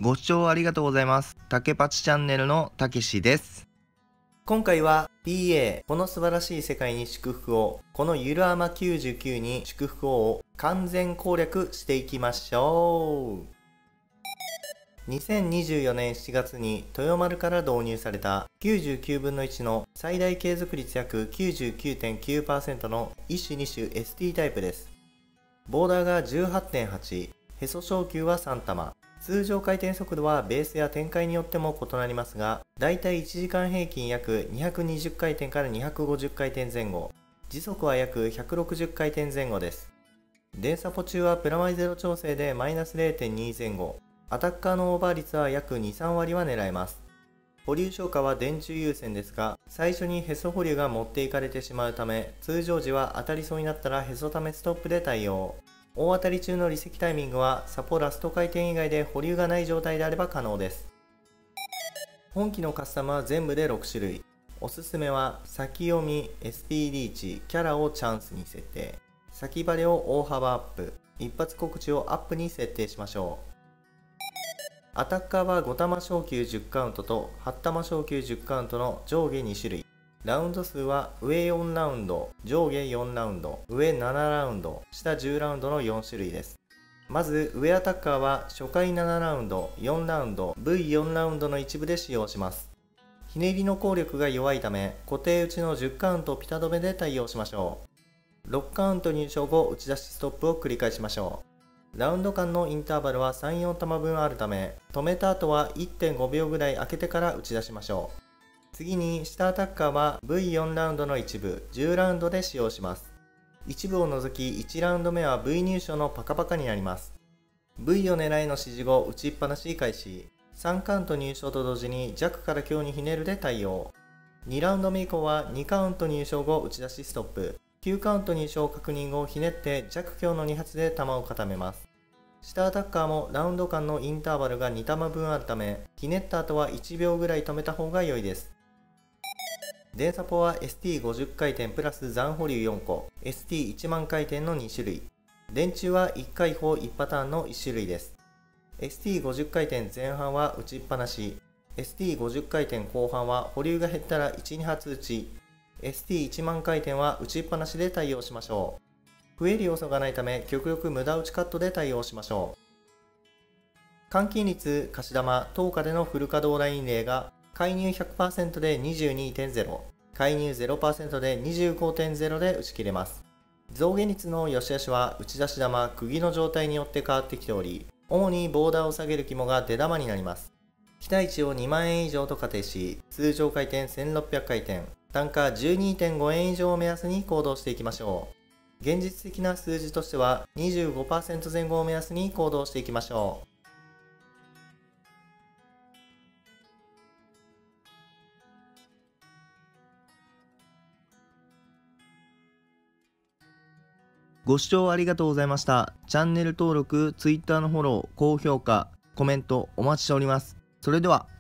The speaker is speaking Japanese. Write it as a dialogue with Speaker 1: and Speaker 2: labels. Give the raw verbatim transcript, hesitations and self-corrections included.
Speaker 1: ご視聴ありがとうございます。竹パチチャンネルのたけしです。
Speaker 2: 今回は ピーエー この素晴らしい世界に祝福を、このゆるあまきゅうじゅうきゅうに祝福を完全攻略していきましょう。にせんにじゅうよねんしちがつに豊丸から導入されたきゅうじゅうきゅうぶんのいちの最大継続率約 きゅうじゅうきゅうてんきゅうパーセント のいっ種に種 エスティー タイプです。ボーダーが じゅうはってんはち、へそ小球はさん玉。通常回転速度はベースや展開によっても異なりますが、だいたいいちじかん平均約にひゃくにじゅっかいてんからにひゃくごじゅっかいてんぜん後、時速は約ひゃくろくじゅっかいてんぜん後です。電サポ中はプラマイゼロ調整でマイナス れいてんに 前後、アタッカーのオーバー率は約に、さん割は狙えます。保留消化は電柱優先ですが、最初にへそ保留が持っていかれてしまうため、通常時は当たりそうになったらへそためストップで対応。大当たり中の離席タイミングはサポラスト回転以外で保留がない状態であれば可能です。本機のカスタムは全部でろく種類。おすすめは先読み、エスピー リーチ、キャラをチャンスに設定、先バレを大幅アップ、一発告知をアップに設定しましょう。アタッカーはご玉小球じゅっカウントとはち玉小球じゅっカウントの上下に種類。ラウンド数は上よんラウンド、上下よんラウンド、上ななラウンド、下じゅうラウンドのよん種類です。まず上アタッカーは初回ななラウンド、よんラウンド、ブイよん ラウンドの一部で使用します。ひねりの効力が弱いため、固定打ちのじゅっカウントピタ止めで対応しましょう。ろっカウント入賞後、打ち出しストップを繰り返しましょう。ラウンド間のインターバルはさん、よん玉分あるため、止めた後は いってんごびょうぐらい空けてから打ち出しましょう。次に下アタッカーは ブイよん ラウンドの一部、じゅうラウンドで使用します。一部を除きいちラウンド目は ブイ 入賞のパカパカになります。ブイ を狙いの指示後、打ちっぱなし開始。さんカウント入賞と同時に弱から強にひねるで対応。にラウンド目以降はにカウント入賞後打ち出しストップ。きゅうカウント入賞確認後ひねって弱強のに発で球を固めます。下アタッカーもラウンド間のインターバルがに玉分あるため、ひねった後はいちびょうぐらい止めた方が良いです。電サポは エスティーごじゅっかいてんプラス残保留よん個、エスティーいちまん回転のに種類。電柱はいっかい砲いちパターンのいち種類です。エスティーごじゅっかいてん前半は打ちっぱなし、エスティーごじゅっかいてん後半は保留が減ったらいち、に発打ち、エスティーいちまん回転は打ちっぱなしで対応しましょう。増える要素がないため極力無駄打ちカットで対応しましょう。換金率、貸し玉、等価でのフル稼働ライン例が介入 ひゃくパーセント で にじゅうにてんゼロ、介入 ゼロパーセント で にじゅうごてんゼロ で打ち切れます。増減率の良し悪しは打ち出し玉、釘の状態によって変わってきており、主にボーダーを下げる肝が出玉になります。期待値をにまんえん以上と仮定し、通常回転せんろっぴゃく回転、単価 じゅうにてんごえん以上を目安に行動していきましょう。現実的な数字としては にじゅうごパーセント 前後を目安に行動していきましょう。
Speaker 1: ご視聴ありがとうございました。チャンネル登録、Twitter のフォロー、高評価、コメントお待ちしております。それでは。